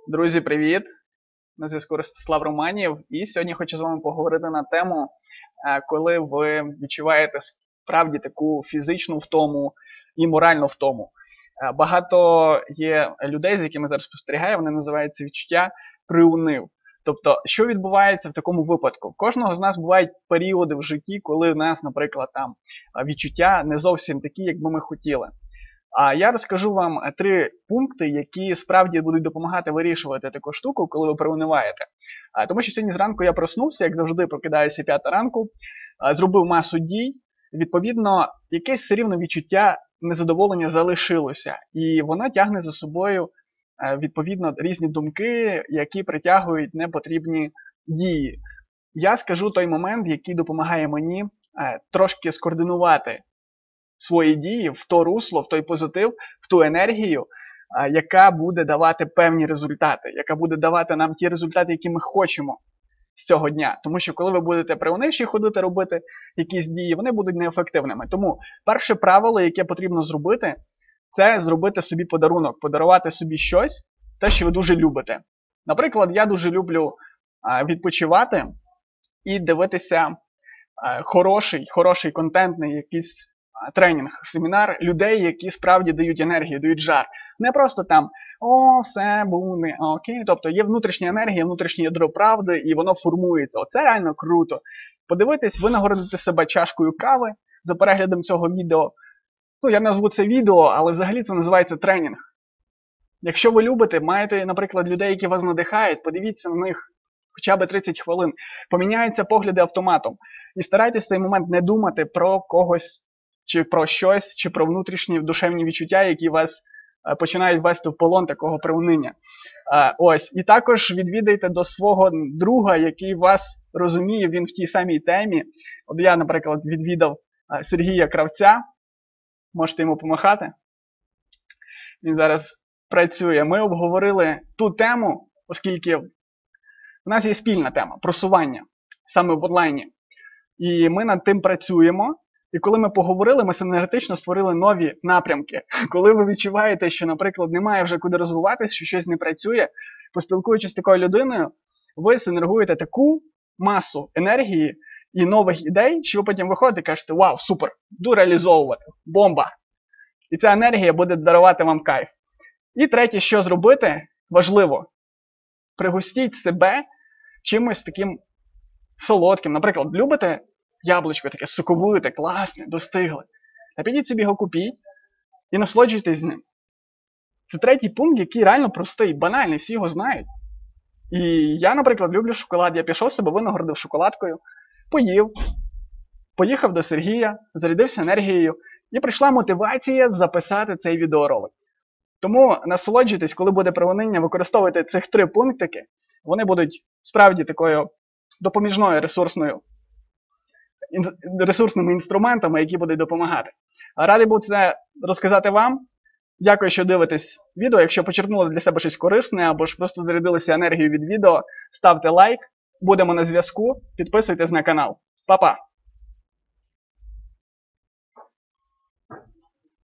Друзі, привіт! На зв'язку Ростислав Романів. І сьогодні хочу з вами поговорити на тему, коли ви відчуваєте справді таку фізичну втому і моральну втому. Багато є людей, з якими зараз спостерігаю, вони називають це відчуття приунив. Тобто, що відбувається в такому випадку? Кожного з нас бувають періоди в житті, коли в нас, наприклад, відчуття не зовсім такі, як би ми хотіли. А я розкажу вам 3 пункти, які справді будуть допомагати вирішувати таку штуку, коли ви приуниваєте. Тому що сьогодні зранку я проснувся, як завжди, прокидаюся 5 ранку, зробив масу дій, відповідно, якесь все рівно відчуття незадоволення залишилося. І воно тягне за собою, відповідно, різні думки, які притягують непотрібні дії. Я скажу той момент, який допомагає мені трошки скоординувати свої дії в то русло, в той позитив, в ту енергію, яка буде давати певні результати, яка буде давати нам ті результати, які ми хочемо з цього дня. Тому що коли ви будете при унижі ходити робити якісь дії, вони будуть неефективними. Тому перше правило, яке потрібно зробити, це зробити собі подарунок, подарувати собі щось, те, що ви дуже любите. Наприклад, я дуже люблю відпочивати і дивитися хороший контентний якийсь тренінг, семінар людей, які справді дають енергію, дають жар. Не просто там, все буде окей. Тобто є внутрішня енергія, внутрішнє ядро правди, і воно формується. Оце реально круто. Подивитись, ви нагородите себе чашкою кави за переглядом цього відео. Я назву це відео, але взагалі це називається тренінг. Якщо ви любите, маєте, наприклад, людей, які вас надихають, подивіться на них хоча б 30 хвилин. Поміняються погляди автоматом. І старайтесь в цей момент не думати про когось, чи про щось, чи про внутрішні душевні відчуття, які вас починають вести в полон такого приуниння. І також відвідайте до свого друга, який вас розуміє, він в тій самій темі. От я, наприклад, відвідав Сергія Кравця. Можете йому помахати. Він зараз працює. Ми обговорили ту тему, оскільки в нас є спільна тема – просування, саме в онлайні. І ми над тим працюємо. І коли ми поговорили, ми синергетично створили нові напрямки. Коли ви відчуваєте, що, наприклад, немає вже куди розвиватись, що щось не працює, поспілкуючись з такою людиною, ви синергуєте таку масу енергії і нових ідей, що ви потім виходите і кажете: вау, супер, буду реалізовувати, бомба! І ця енергія буде дарувати вам кайф. І третє, що зробити, важливо, пригостіть себе чимось таким солодким. Наприклад, любите яблучко таке соковите, класне, достигле. А підіть собі його купіть і насолоджуйтесь з ним. Це третій пункт, який реально простий, банальний, всі його знають. І я, наприклад, люблю шоколад. Я пішов себе, винагородив шоколадкою, поїв, поїхав до Сергія, зарядився енергією, і прийшла мотивація записати цей відеоролик. Тому насолоджуйтесь, коли буде приуниння, використовуйте цих 3 пунктики. Вони будуть справді такою допоміжною ресурсними інструментами, які будуть допомагати. Радий був це розказати вам. Дякую, що дивитесь відео. Якщо почерпнули для себе щось корисне, або ж просто зарядилися енергією від відео, ставте лайк. Будемо на зв'язку. Підписуйтесь на канал. Па-па!